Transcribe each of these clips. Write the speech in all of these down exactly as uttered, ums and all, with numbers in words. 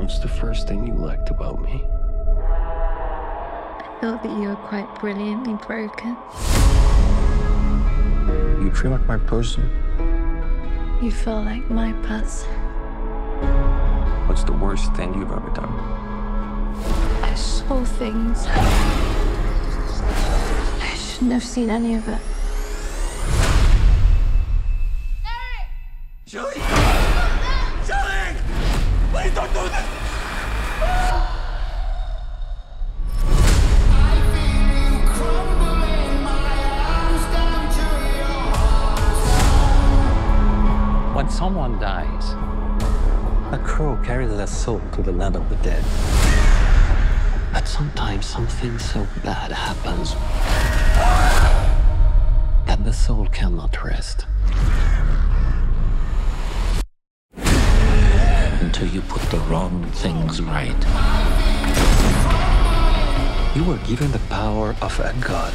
What's the first thing you liked about me? I thought that you were quite brilliantly broken. You feel like my person? You feel like my person. What's the worst thing you've ever done? I saw things. I shouldn't have seen any of it. Julie! Julie! Please don't do this! When someone dies, a crow carries their soul to the land of the dead. But sometimes something so bad happens that the soul cannot rest until you put the wrong things right. You were given the power of a god.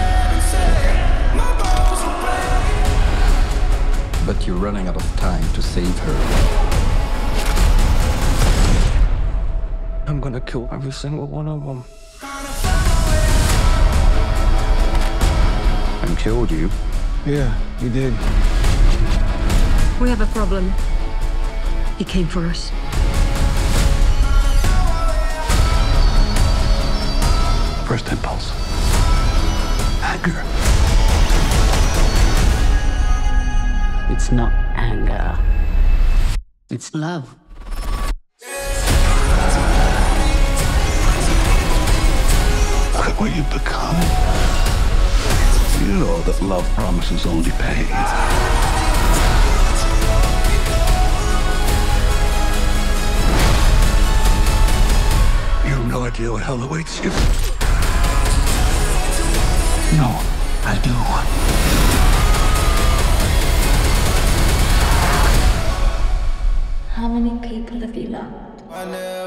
But you're running out of time to save her. I'm gonna kill every single one of them. And killed you. Yeah, you did. We have a problem. He came for us. First impulse. Anger. It's not anger. It's love. Look at what you've become. You know that love promises only pain. You have no idea what hell awaits you. No, I do. How many people have you loved?